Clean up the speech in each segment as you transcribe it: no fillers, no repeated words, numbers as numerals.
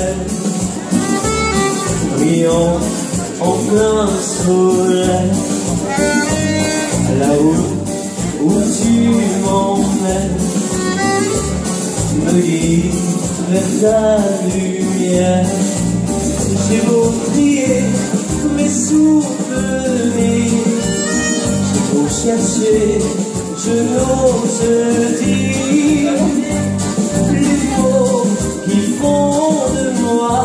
brillant en plein soleil, là-haut où tu m'emmènes, me guide vers ta lumière. J'ai beau prier mes souvenirs, j'ai beau chercher, je n'ose dire les mots qui font de moi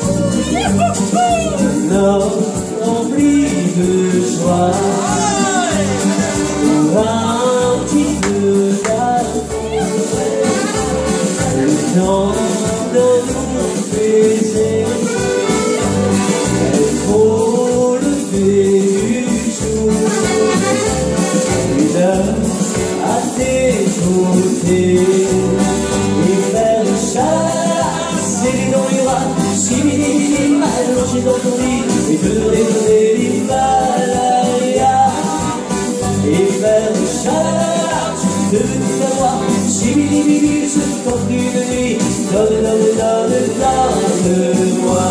un homme rempli de joie. Pour un petit peu d'amour, le temps d'un long baiser, il faut lever du jour, une heure à tes côtés, et faire le chat, serrer dans les bras, chimie, allongé dans ton lit, et te donner l'Himalaya, et faire le chat, je te dis à moi, chimie, je t'en prie de nuit, donne-moi.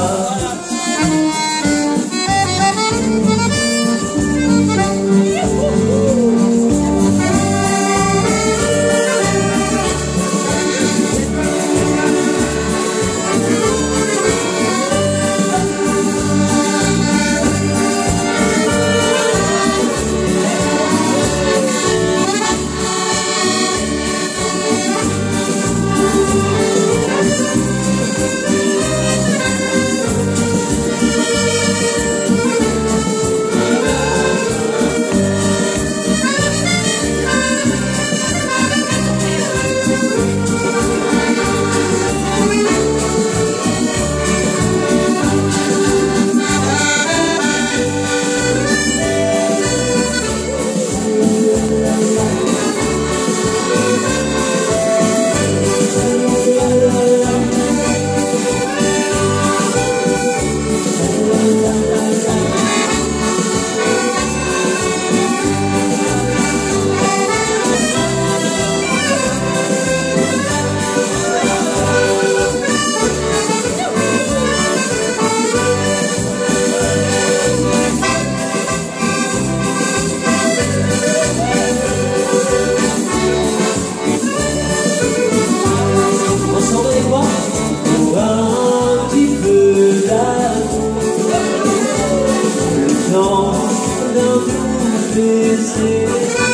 Pour un petit peu d'amour, le temps d'un doux baiser,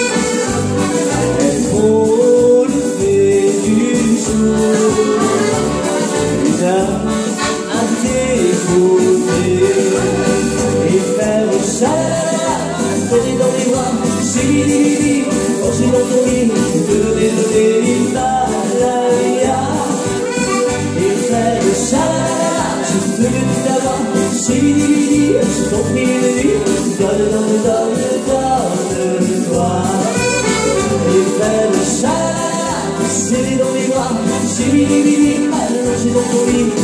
il faut lever du jour, une heure à tes côtés, et faire le chat, serrer dans les bras, chili, pencher dans ton lit, te donner l'Himalaya. Je te le dis d'abord, chili, je t'en prie de nuit, donne-toi. Et faire le chat, serré dans les bras, chili, allongé dans ton lit.